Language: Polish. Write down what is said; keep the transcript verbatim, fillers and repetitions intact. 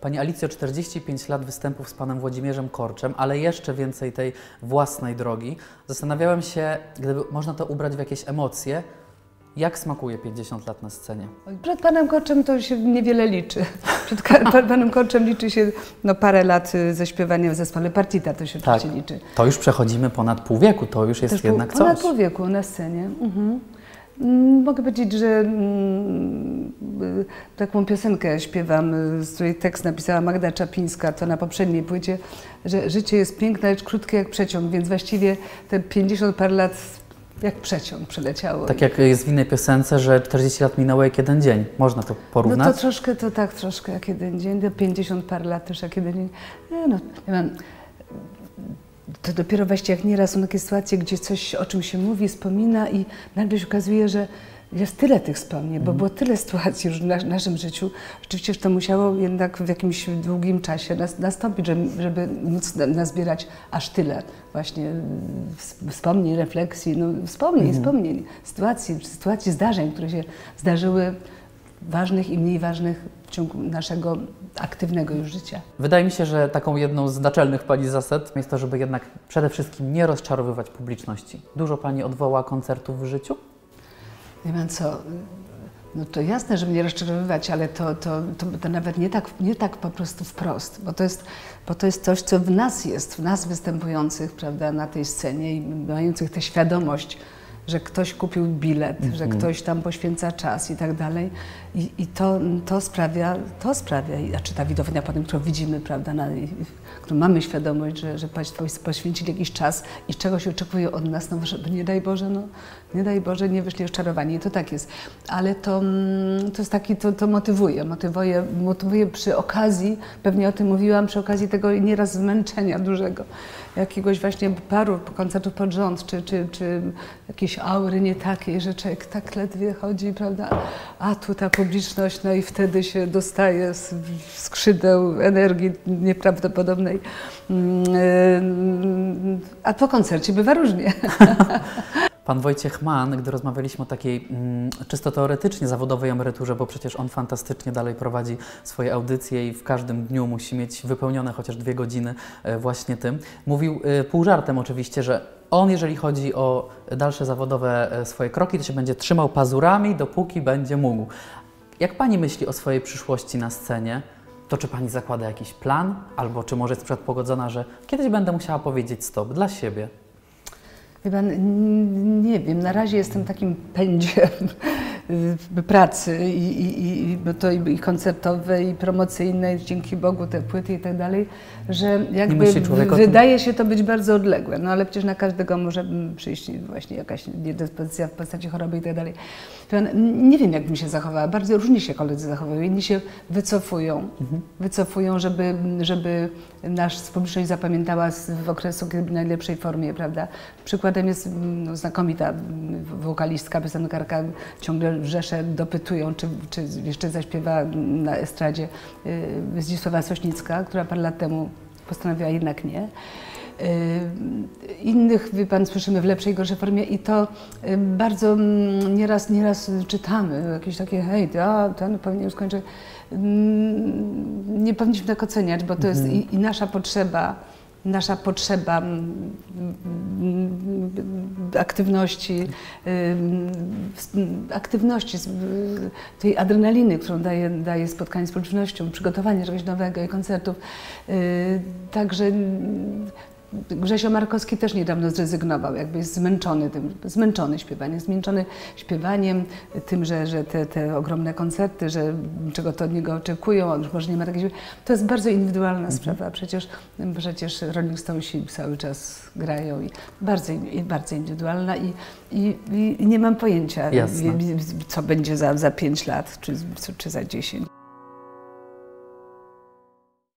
Pani Alicjo, czterdzieści pięć lat występów z panem Włodzimierzem Korczem, ale jeszcze więcej tej własnej drogi. Zastanawiałem się, gdyby można to ubrać w jakieś emocje, jak smakuje pięćdziesiąt lat na scenie? Przed panem Korczem to się niewiele liczy. Przed panem Korczem liczy się no, parę lat ze śpiewaniem w zespole Partita, to się tak, oczywiście liczy. To już przechodzimy ponad pół wieku, to już jest Też jednak pół, coś. Ponad pół wieku na scenie. Mhm. Mogę powiedzieć, że mm, taką piosenkę śpiewam, z której tekst napisała Magda Czapińska, to na poprzedniej płycie, że życie jest piękne, lecz krótkie jak przeciąg, więc właściwie te pięćdziesiąt parę lat jak przeciąg przeleciało. Tak jak jest w innej piosence, że czterdzieści lat minęło jak jeden dzień. Można to porównać? No to troszkę, to tak, troszkę jak jeden dzień, do pięćdziesiąt parę lat też jak jeden dzień. Nie, no, nie mam. To dopiero właśnie jak nieraz są takie sytuacje, gdzie coś, o czym się mówi, wspomina i nagle się okazuje, że jest tyle tych wspomnień, bo było tyle sytuacji już w nas, naszym życiu. Rzeczywiście, że to musiało jednak w jakimś długim czasie nas, nastąpić, żeby, żeby móc nazbierać aż tyle właśnie wspomnień, refleksji, no wspomnień, mhm. wspomnień, sytuacji, sytuacji, zdarzeń, które się zdarzyły, ważnych i mniej ważnych w ciągu naszego aktywnego już życia. Wydaje mi się, że taką jedną z naczelnych Pani zasad jest to, żeby jednak przede wszystkim nie rozczarowywać publiczności. Dużo Pani odwoła koncertów w życiu? Nie wiem co, no to jasne, żeby nie rozczarowywać, ale to, to, to, to nawet nie tak, nie tak po prostu wprost, bo to, jest, bo to jest coś, co w nas jest, w nas występujących, prawda, na tej scenie i mających tę świadomość, że ktoś kupił bilet, mm-hmm. że ktoś tam poświęca czas i tak dalej. I, i to, to sprawia, to sprawia, znaczy ta widownia potem, którą widzimy, prawda, na, którą mamy świadomość, że, że Państwo poświęcili jakiś czas i czegoś oczekują od nas, no żeby nie daj Boże, no nie daj Boże, nie wyszli rozczarowani. I to tak jest. Ale to, to jest taki, to, to motywuje, motywuje, motywuje przy okazji, pewnie o tym mówiłam, przy okazji tego nieraz zmęczenia dużego, jakiegoś właśnie paru koncertów pod rząd, czy, czy, czy jakieś aury nie takiej, że człowiek tak ledwie chodzi, prawda, a tu ta publiczność, no i wtedy się dostaje z skrzydeł energii nieprawdopodobnej. A po koncercie bywa różnie. Pan Wojciech Mann, gdy rozmawialiśmy o takiej mm, czysto teoretycznie zawodowej emeryturze, bo przecież on fantastycznie dalej prowadzi swoje audycje i w każdym dniu musi mieć wypełnione chociaż dwie godziny e, właśnie tym, mówił e, pół żartem oczywiście, że on, jeżeli chodzi o dalsze zawodowe e, swoje kroki, to się będzie trzymał pazurami, dopóki będzie mógł. Jak Pani myśli o swojej przyszłości na scenie? To czy Pani zakłada jakiś plan? Albo czy może jest na przykład pogodzona, że kiedyś będę musiała powiedzieć stop dla siebie? Wie pan, nie wiem, na razie jestem w takim pędzie pracy i, i, i, bo to i koncertowe, i promocyjne, dzięki Bogu te płyty i tak dalej, że jakby wydaje się to być bardzo odległe, no ale przecież na każdego może przyjść właśnie jakaś niedyspozycja w postaci choroby i tak dalej. Nie wiem, jak bym się zachowała, bardzo różnie się koledzy zachowują, inni się wycofują, mhm. wycofują, żeby, żeby nasz publiczność zapamiętała w okresu, kiedy w najlepszej formie, prawda. Przykładem jest no, znakomita wokalistka, piosenkarka, ciągle Rzesze dopytują, czy, czy jeszcze zaśpiewa na estradzie Zdzisława Sośnicka, która parę lat temu postanowiła jednak nie. Innych, wie pan, słyszymy w lepszej, gorszej formie i to bardzo nieraz, nieraz czytamy, jakieś takie hej, a ten powinien skończyć. Nie powinniśmy tak oceniać, bo to jest i, i nasza potrzeba, nasza potrzeba aktywności, aktywności, tej adrenaliny, którą daje, daje spotkanie z publicznością, przygotowanie czegoś nowego i koncertów. Także Grzesio Markowski też niedawno zrezygnował, jakby jest zmęczony tym, zmęczony śpiewaniem, zmęczony śpiewaniem, tym, że, że te, te ogromne koncerty, że czego to od niego oczekują, on już może nie ma takiej... To jest bardzo indywidualna mhm. sprawa, przecież, przecież Rolling Stonesi cały czas grają i bardzo, i bardzo indywidualna i, i, i nie mam pojęcia, Jasne. co będzie za, za pięć lat czy, czy za dziesięć.